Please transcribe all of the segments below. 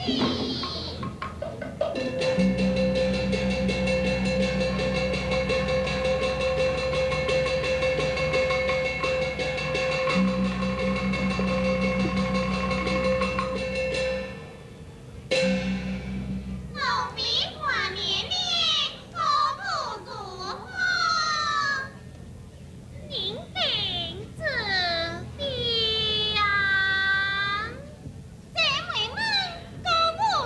我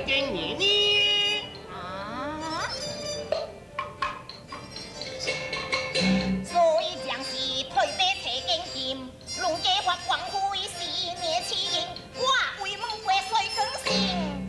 经年呢？ 啊！所以将士退避车经剑，龙家发光辉是年起应，我为门归水更新。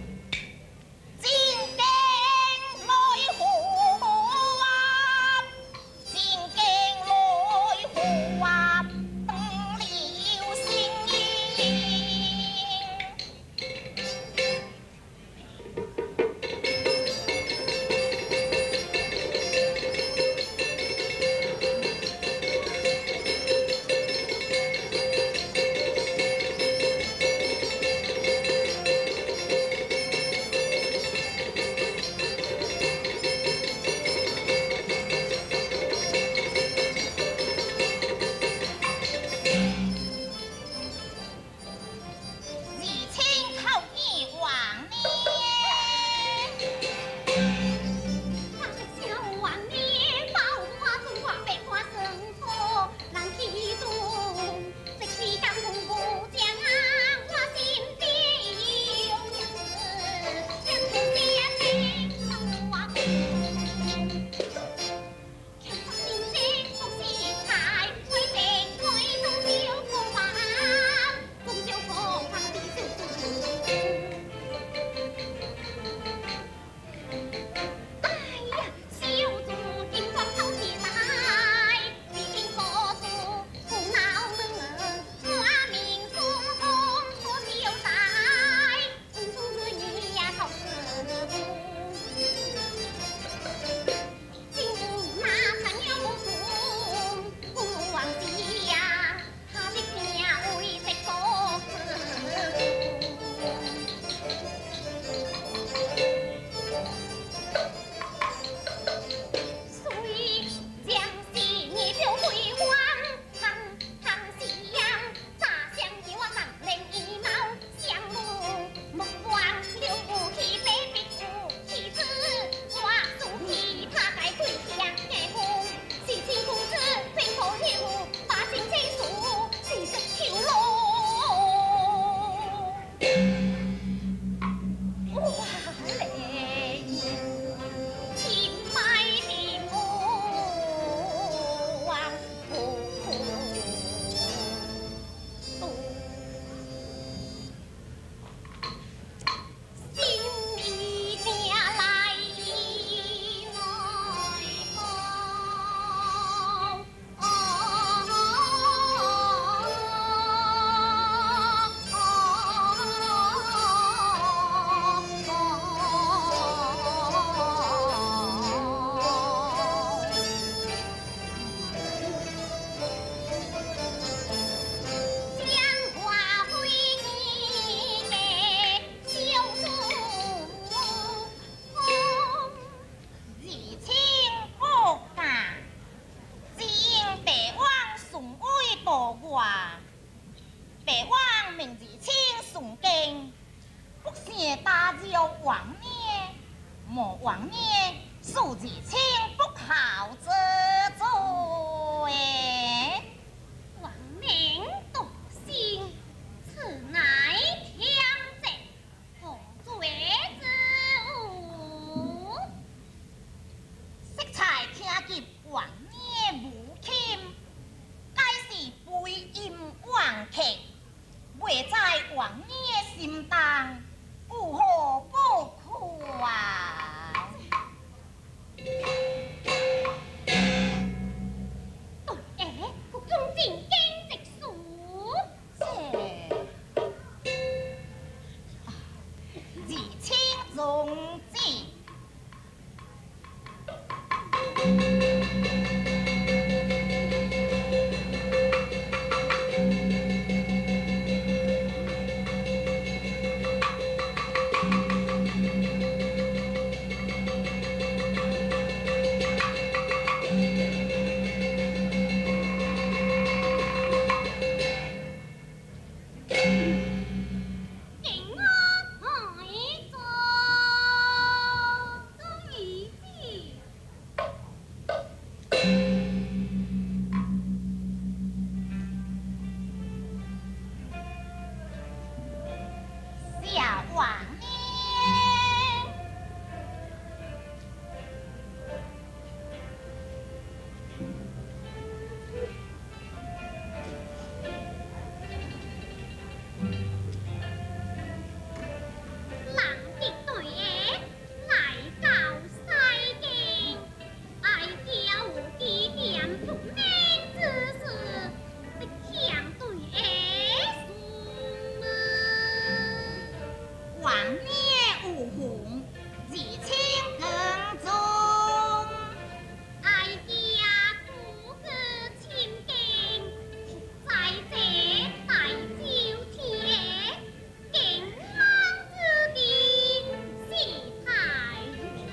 孽无红，自清更重。 哎呀，故个千金，在这大朝天，敬康之地，是太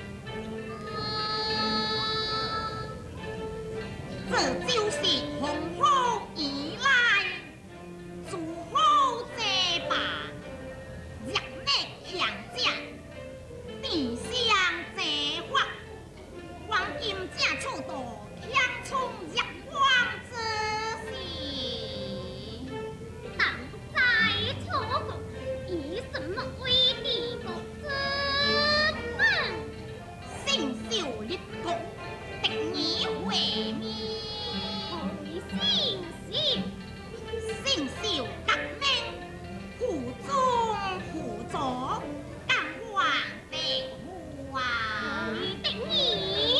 这就是洪后以来，诸侯这把，日内强者，地相这法，黄金正处度，强冲日光之时。 但不在楚国，以什么为帝国之本？ 星宿立国，敌意毁灭。 为星宿， 星宿革命，护宗护佐，干皇帝啊！ 为定义。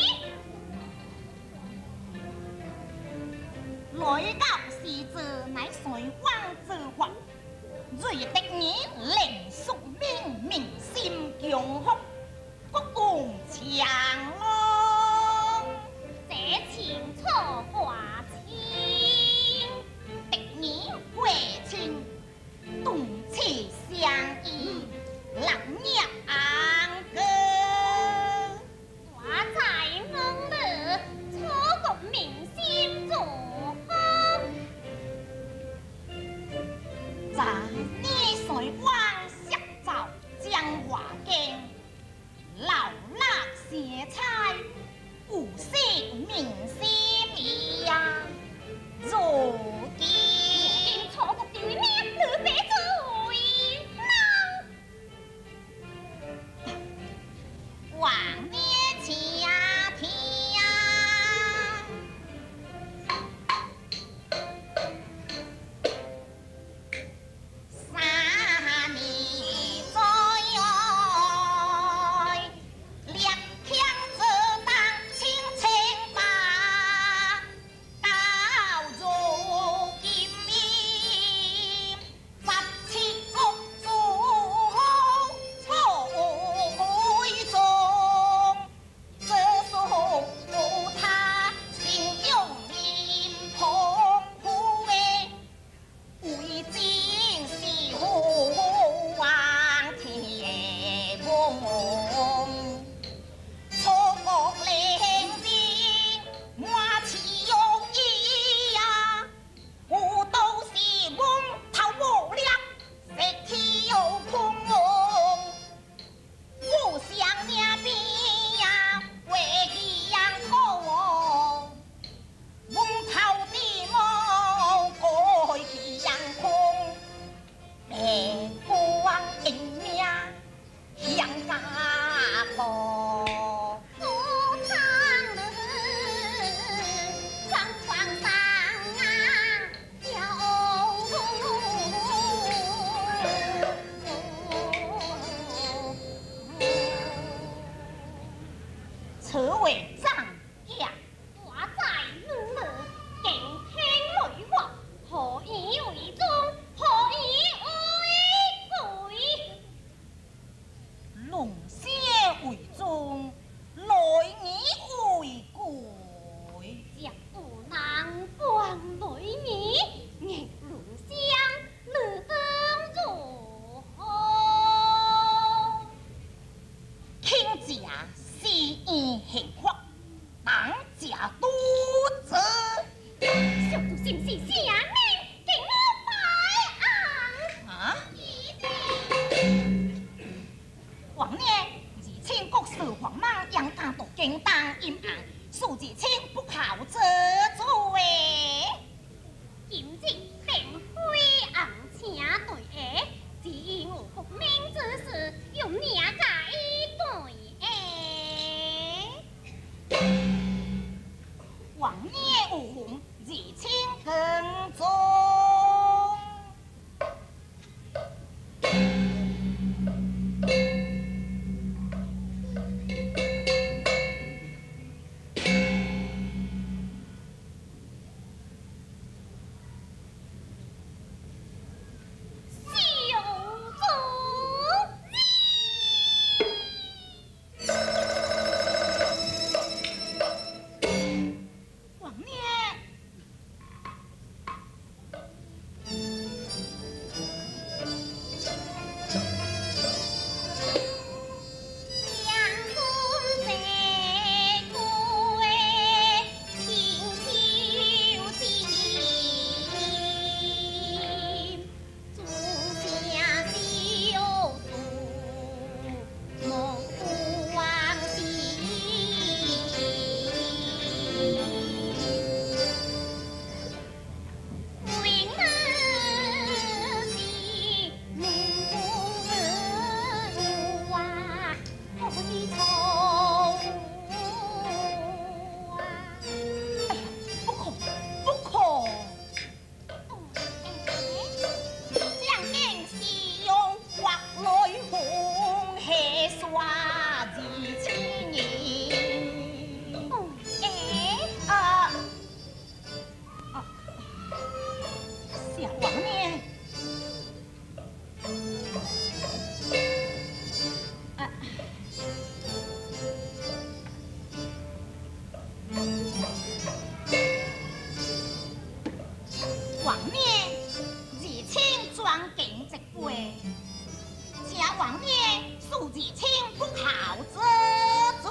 来到时则乃随王之法，瑞敌意令宿命，民心强福，国共强隆。 这情错挂清， 敌意会亲，动气相依，立业安歌。 我在能乐，楚国民心作好。 咱你随王摄造江华经， 自清不好之罪。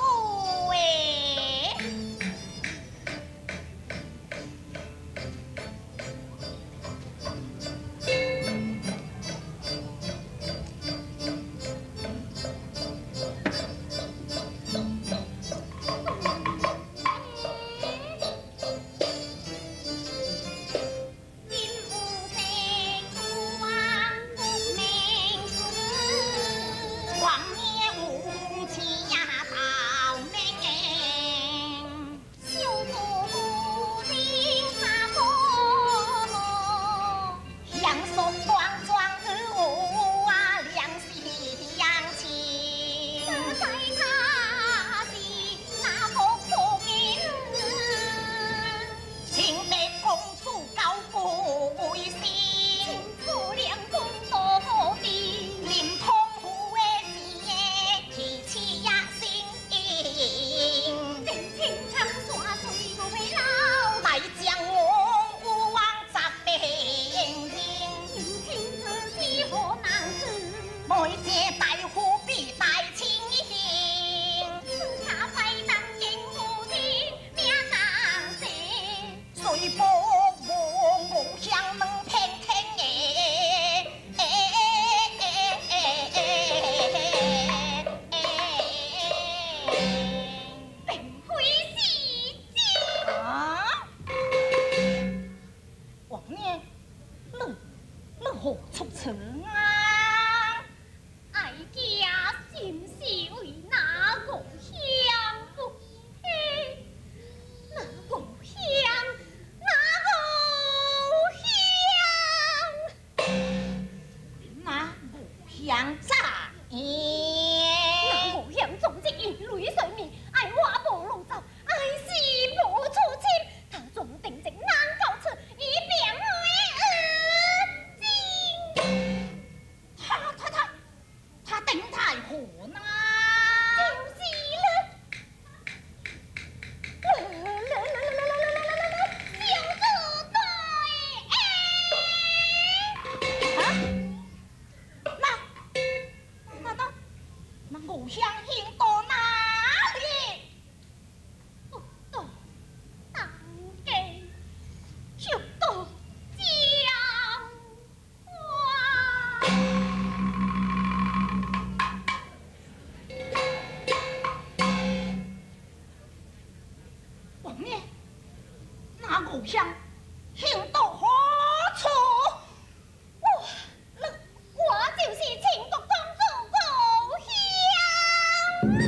故乡行到何处？我就是秦国公主故乡。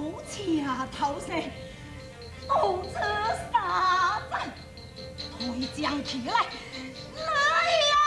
手掐头生，刀车杀阵，推将起来，来呀！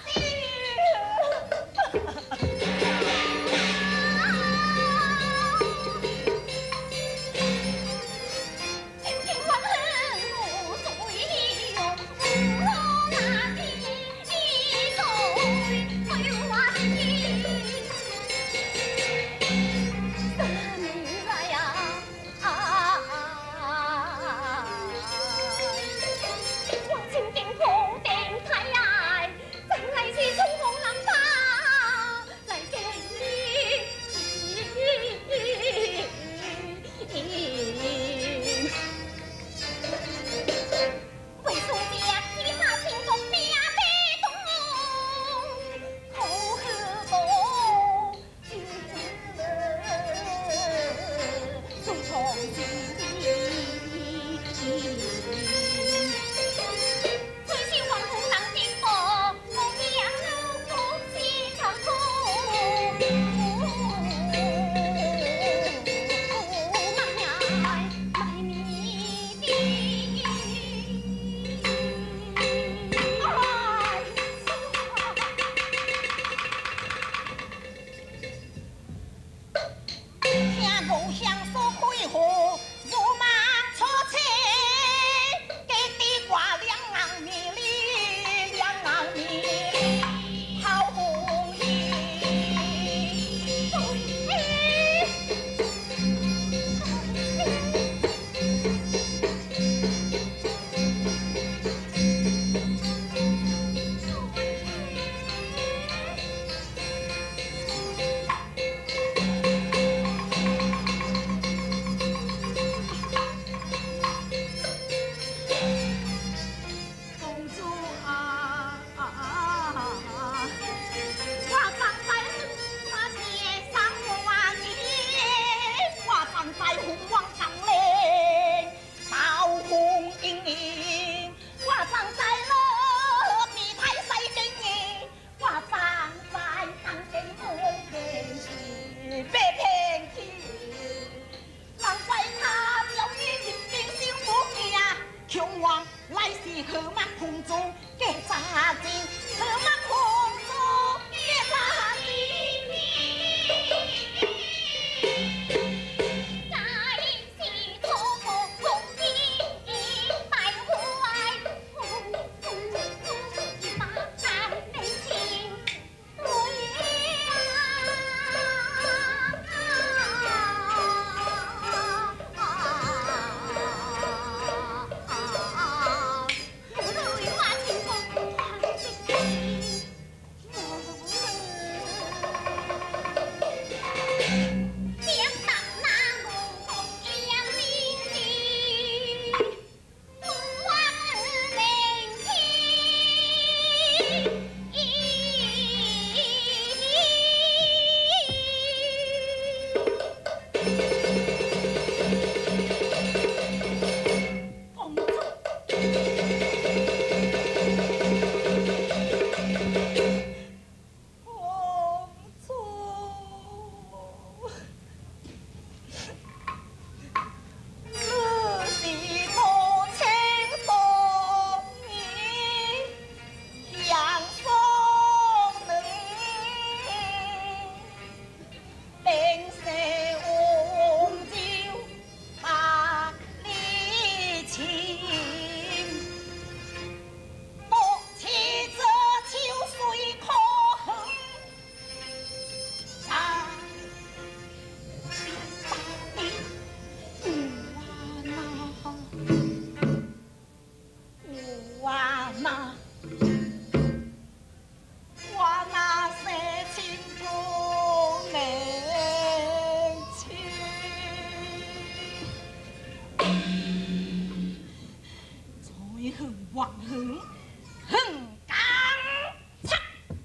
往横横刚擦，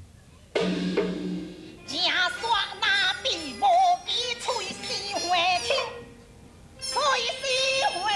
正煞那比无比吹死花听，吹死花。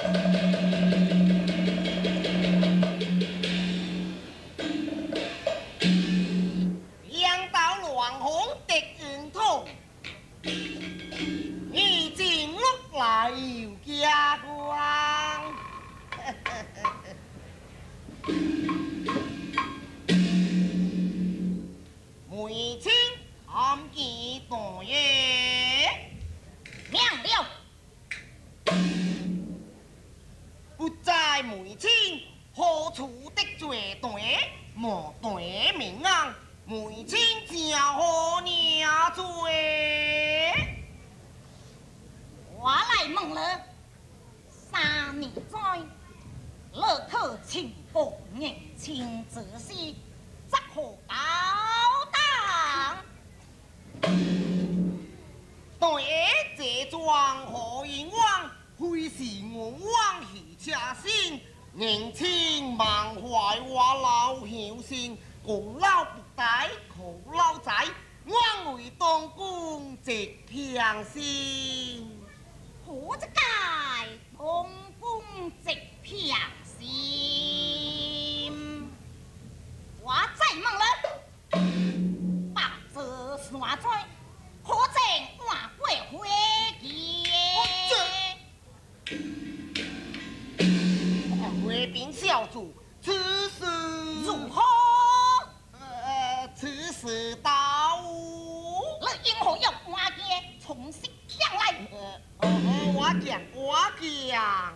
两道乱红敌云通，已经落来又加光。梅青暗记大爷， 明了。 不知梅青何处得罪对，莫对名昂。梅青正何娘罪？ 我来问了，3年在，乐可清风年轻之时，则可高档？ 对这桩何因往？非是我往喜恰心，年轻忘怀我老孝心，功劳不大，苦劳在，我为当官直偏心。 何则该同公直偏心？我再问了，白蛇山在，可曾换过回见？ 回禀小主，此事如何？ 此事到无？ 你因何要换见从实将来？ 我讲，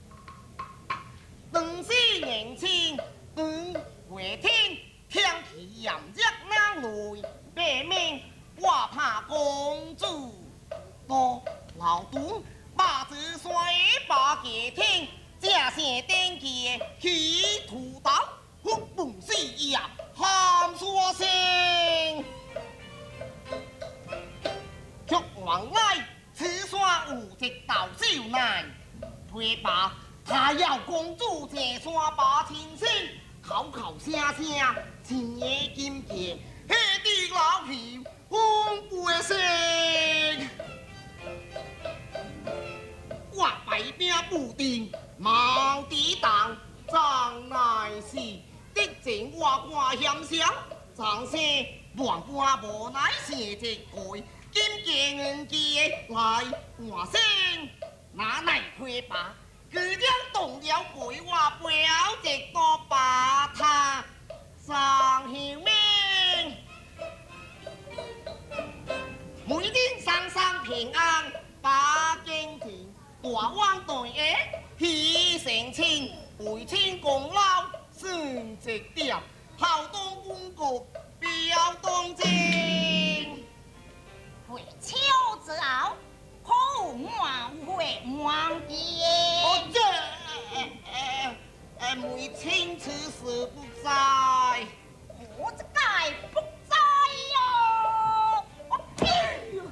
当时年轻，当回天，天气炎热那内，白命我怕公主多劳动，把子衰把给天，假些登记去屠刀，不本事呀，喊说声，却往来。此山有一道小男，推把他要公主这山把亲生，口口声声青叶金剑，迄啲老皮风背声。我摆兵不定，忙抵挡，张乃是敌情我看险想，张生乱半无奈是一句。金剑银剑来换声，哪奈亏把巨将动了鬼话表一个把他上后面，每天山山平安把经田，大王对下喜成亲，为亲功劳算一点，后当公国表当正。 会秋之后，可换会换见。 梅青此事不在， 我这该不在哟。我呸！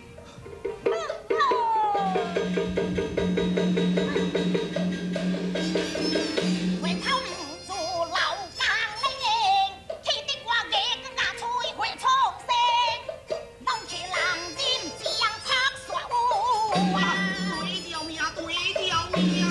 为他唔做老干领，气得我眼更加吹会冲声，弄起人人将插耍乌啊！ 对条命，对条命。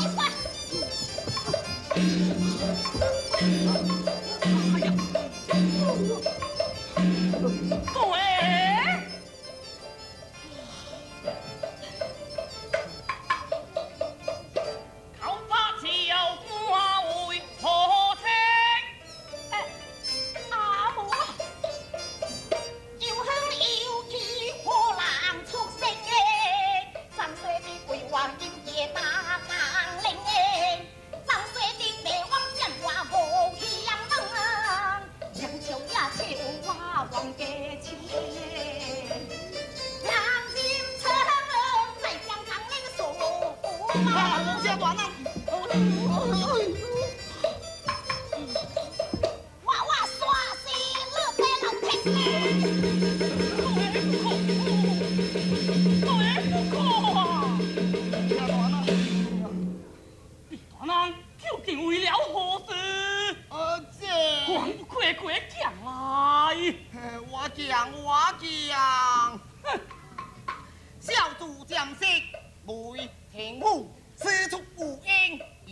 我讲，小主将士为天父，师出无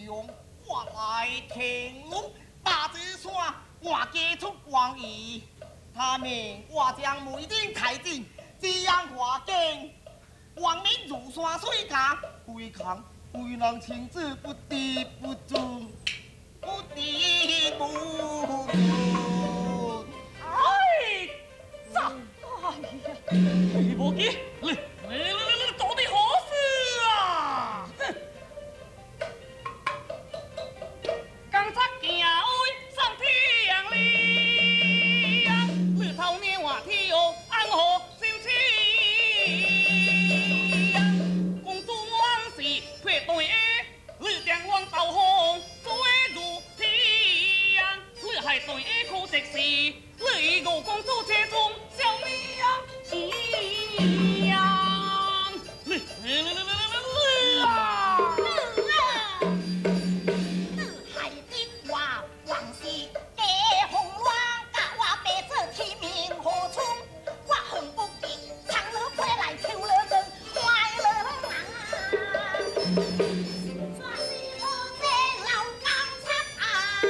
用，我来听闻。大子说，我家出王仪，他命我将梅顶太尽，这样我见王民如山水家，归扛归人情志不敌不住，不敌不住。 哎，咋？哎呀，你无记，你到底何事啊？哼！刚才行位上天亮，日头年华天哦，安好心情。公主往事撇对下，你将往斗红追如天，你还对下可惜事。你我公主车中小妹呀，啊！ 你害得我往事加风浪，甲我白做天命何处？我恨不得长了背来抽了人，坏了人。抓是我这老钢叉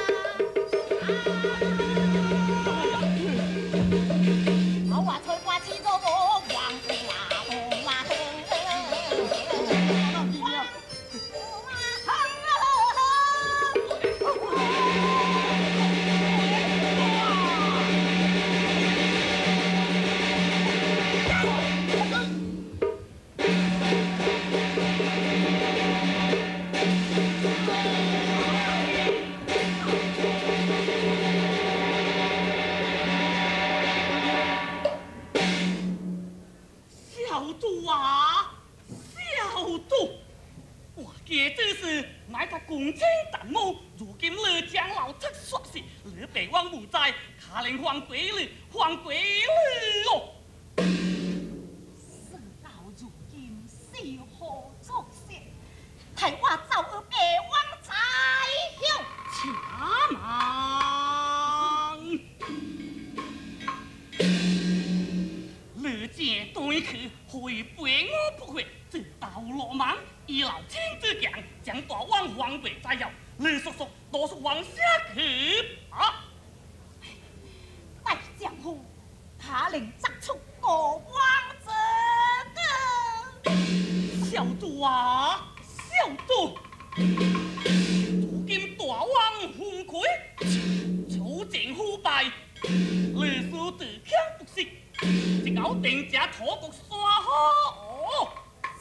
啊！我吹我起做无忘记啦，红啦红。 小主啊，小主，我家之事乃他公卿大谋，如今你将老七说是，你别忘不在，可能还归你，还归你哦。 事到如今，是何作甚？害我早已别忘在后。 且慢，你见对去，会背我不回，直到落网，以老天之强，将大王还回在后，你叔叔都是往下去吧。 大丈夫，他能作出过往之歌。 小主啊，小主，如今大王昏聩，朝政腐败，历史自强不息，一搞定家土国山河。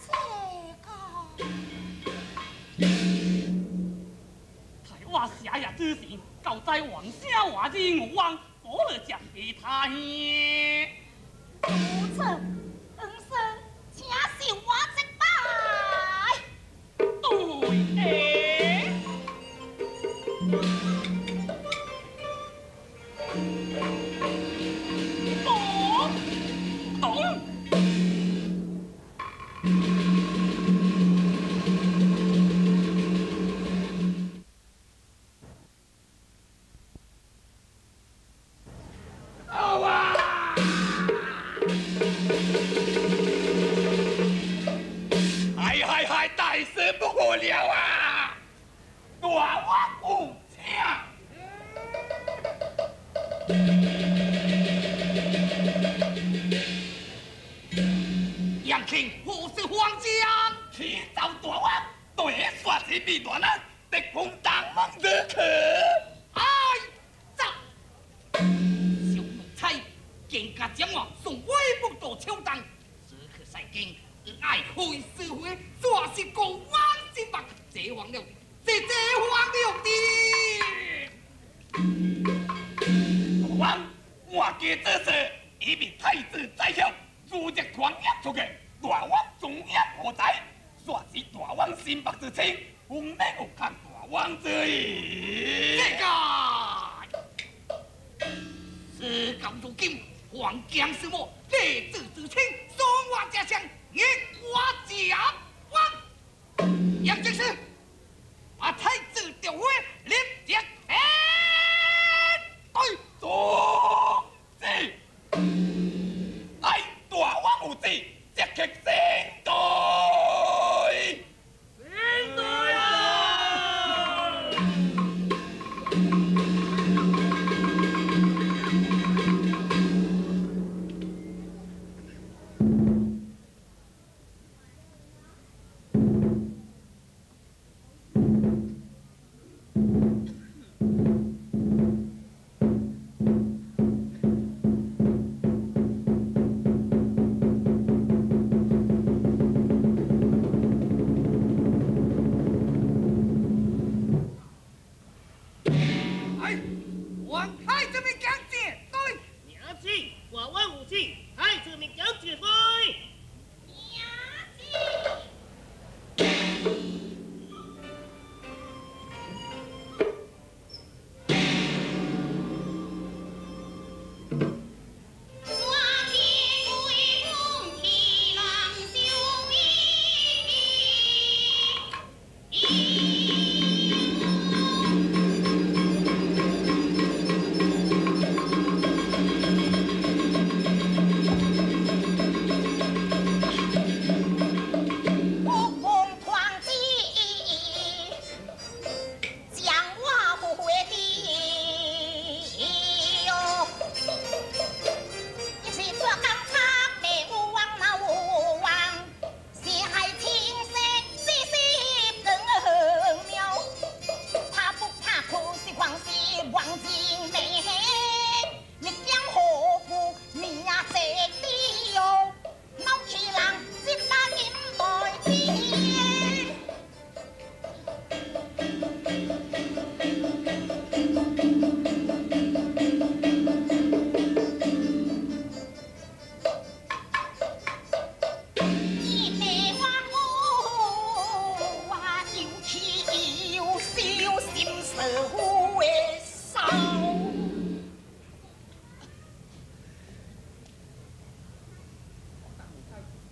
台湾下野之时，交在王下话之我王，我了将给他兄。 如此，恩生，请受我一拜。 对懂。 嗨，大事不可了啊！大王有请。杨庆何是皇将？去找大王，对刷起笔端啊，得封当门而去。哎，走！小奴才，更加将我送威不到秋当，此刻赛经。爱开是非，做是国王之法，这忘了，这忘了的。国王，我家这事已被太子知晓，如若传扬出去，大王终焉何在？说是大王心腹之情，不免误看大王之意。这个，事到如今，皇将是我弟子之亲，送我家乡。你我家王杨正是把太子调回立即对总之，哎，大王有旨，即刻先对。先对啊！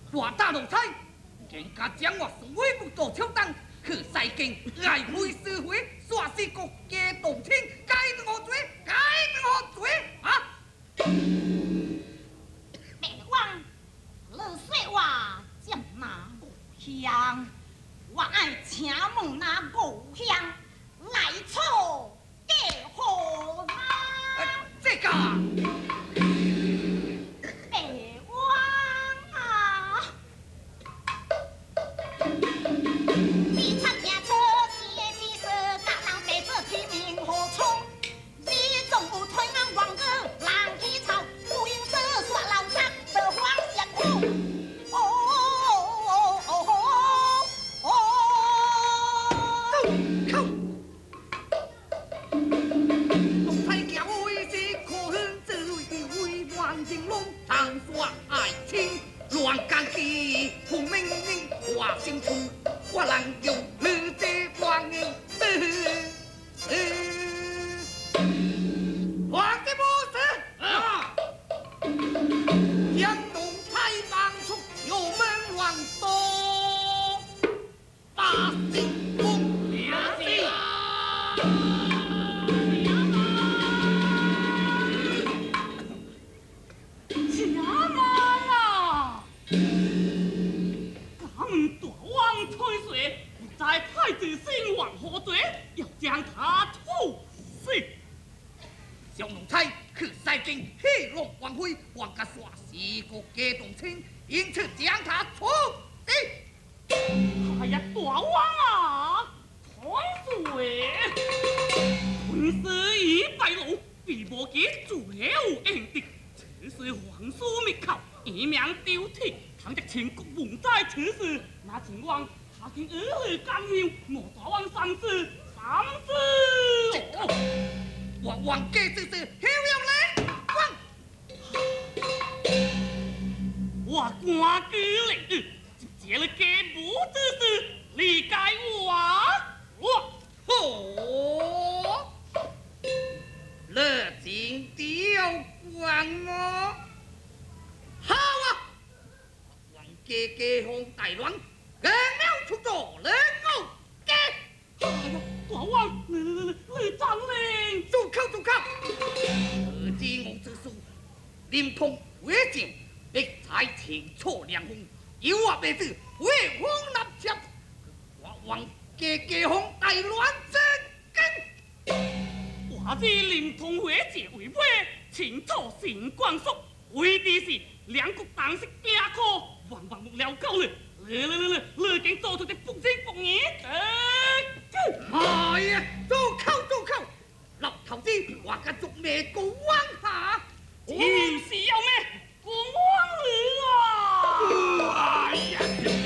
大打落彩，更加将我所谓不做超当，去西京来回是非，煞是国家动听，该我罪，该我罪啊！ 别忘，你说话将那故乡，我爱请问那故乡来错给何人？ 这个。 别忘啊！你参加车是比试，大当地子提名何冲？你总不推俺王哥浪起草，不应是耍老张的黄仙虎。 乱干起，红明明话清楚，我能用你这光阴皇帝不是啊！江东太放出有门王多，大兴风良地。 在太子兴亡何罪？要将他处死。 小奴才去西京戏弄王妃，王家耍是国家动清，因此将他处死。 哎呀，大王啊，太岁！屯事已败露，必无及最有应得。此事皇叔密考，以免丢体。倘若前国蒙在此事，那秦王。他经儿女干扰，莫大王三思。 王家之事，休要来我官居领，接了家母之事，理解我。 好，热情雕光么？好啊！王家家风大乱。人了出走，人我给。 哎呀，大王，你张令， 住口！何知我之书，临潼为证，必才清楚良风，有我辈子为风立接，我王家风大乱真根。 我知临潼为证为本，清楚新光速，为的是两国当时拼苦，万万不了够了。你已經做出啲不正不義。 哎呀，住口！老頭子話嘅族咩高往下？ 就是有咩高往了啊！ 哎呀！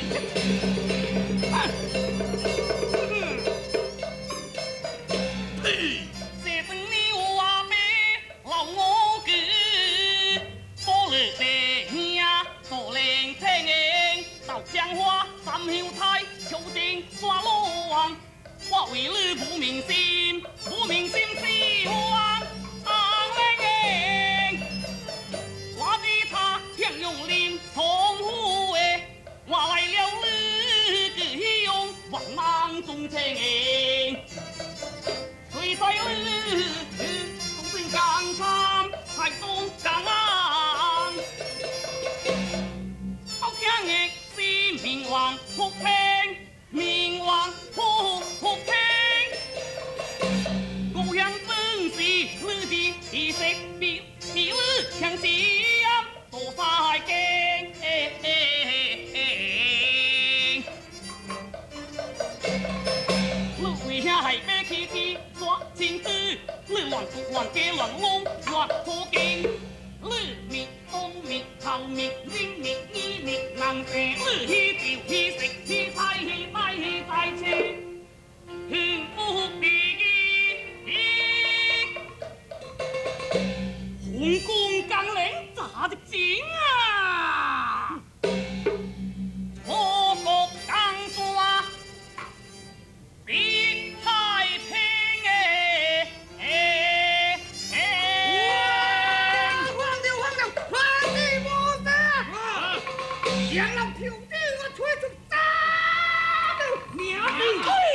寫成了話俾留我嘅，多了地呀，多靈聽嘅。到江花三曉太，求證耍羅王，我為你不明心是王令，我知他向用臉同虎誒，我來了你嘅希望，萬萬眾情，隨在你公正江山，太東江岸，好強嘅。明王福平，明王福平，故鄉本是你的意識，比你強強多晒勁。你為啥係咩氣質耍情緒？你亂家亂弄亂錯勁。你滅東滅後滅英滅醫滅能蛇，你去調去食去猜去帶去在車，幸福第一。紅宮更領咋的錢啊！錯國更刷別太平誒。 让老条子我吹出渣了，娘的！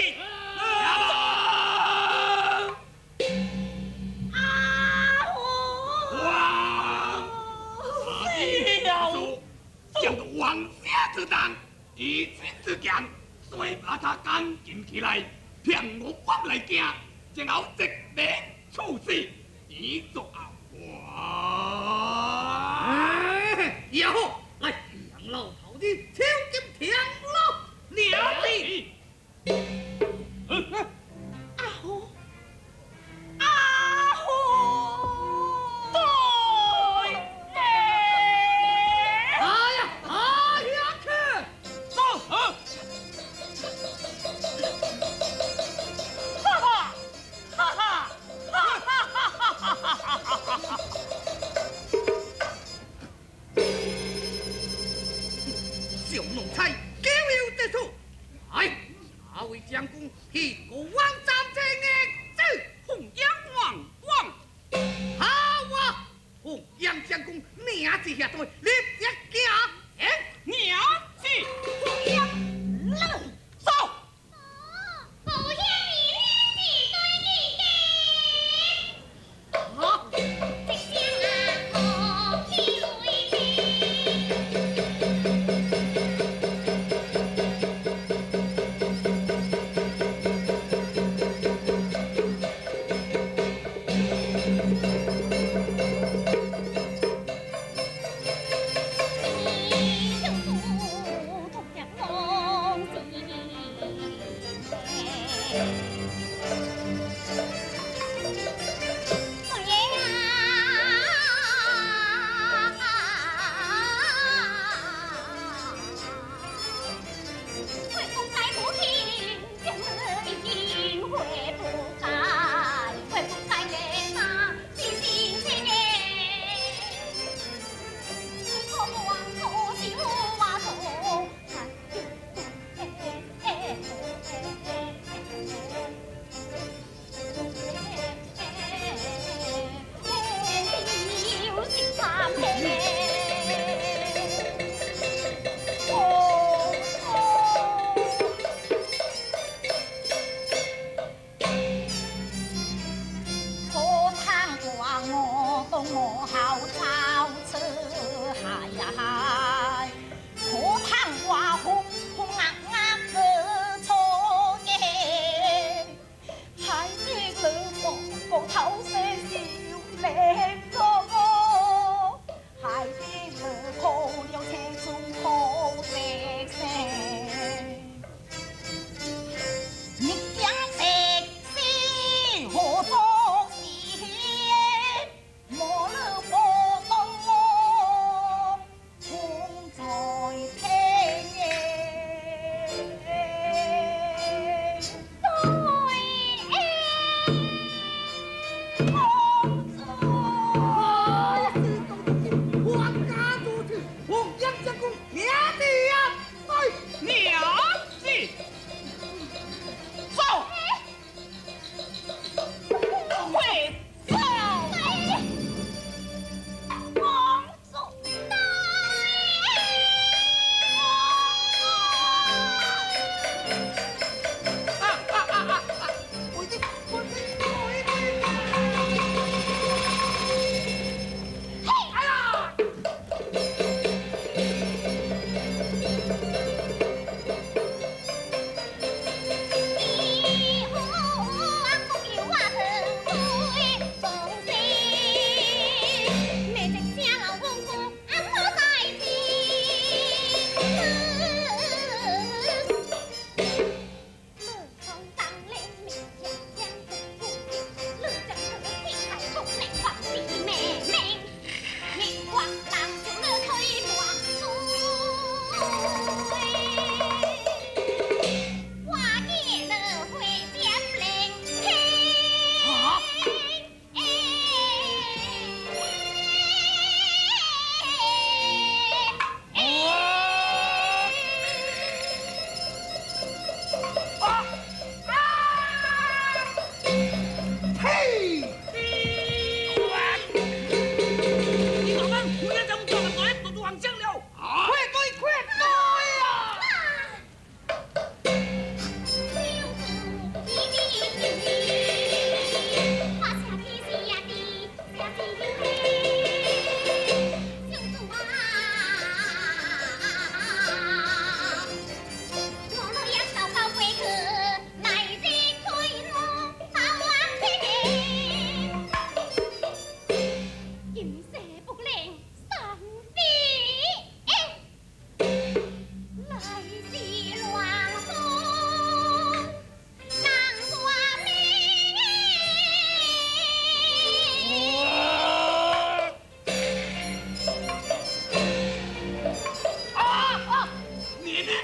叫做王家之党，以军之强，遂把他赶紧起来，骗我往来行，然后直连处死，以作哎，也好，来让老头子挑金天了，娘的！ 阿虎， 小奴才咎有这处，来，下位将军去国王斩这子， 凤阳王， 好啊！凤阳将军名字下对，立即行， 娘子， 凤阳来， 走。 不嫌你好， 直向阿婆去回去。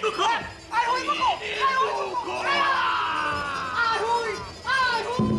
不可！爱妃不可！爱妃不可！哎呀！爱妃，爱妃！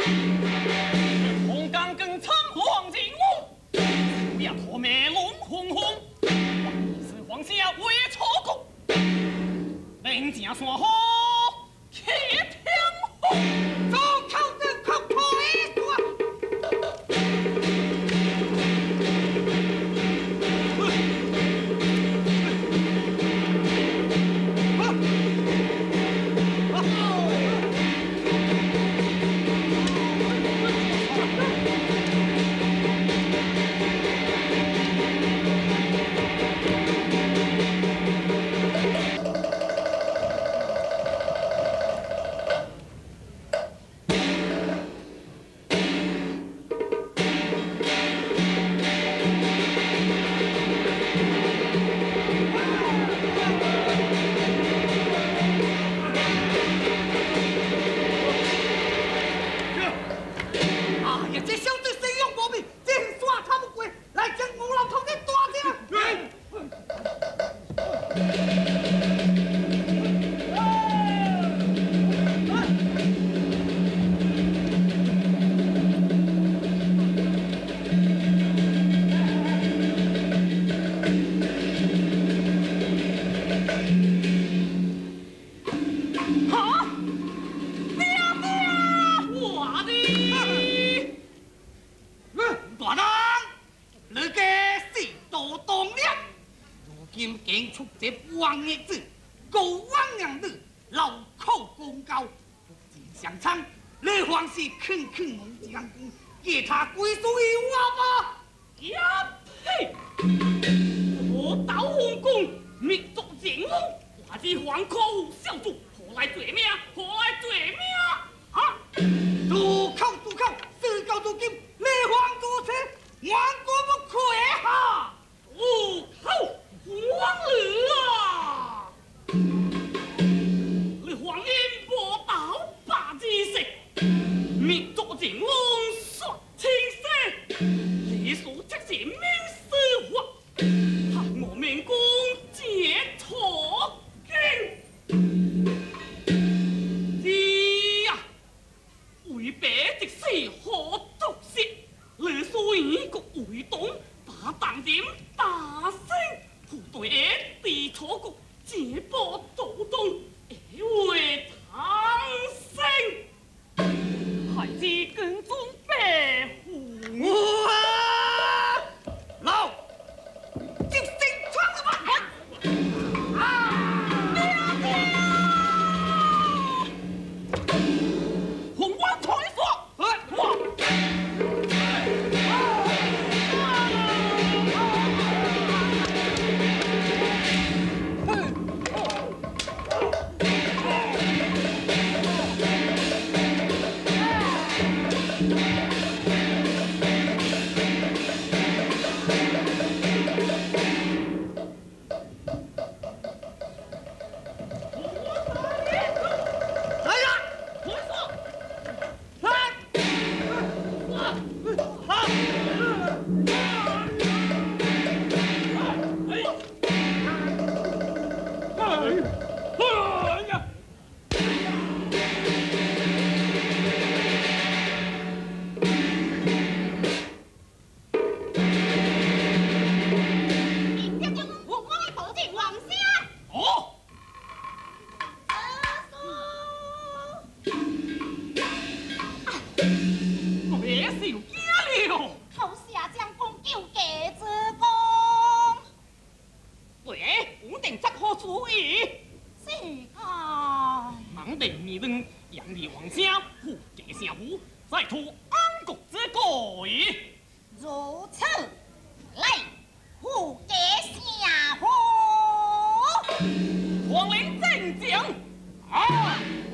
红岗更苍黄金屋，呀托灭龙轰轰，是皇下为错过，人家说好铁天红， 走口的口口一个。给他归属于我吧！ 呀呸！我刀洪公，灭族前锋，我是黄口小主，何来罪名？何来罪名？啊！ 渡口，四高渡金，立皇主持，万国不愧哈！ 渡口，王儿啊！你黄烟波刀把之食，灭族前锋。青色，你所执是民事法，行我民公解错经。是呀，为白直是何足惜？你所以国为党，把当点大声，部队地错国，这波走动，为唐生，孩子跟踪白虎。 哇！老，就先闯了吧！ 红光传说，哇！ 如此，来，护给下府。 皇陵正将啊！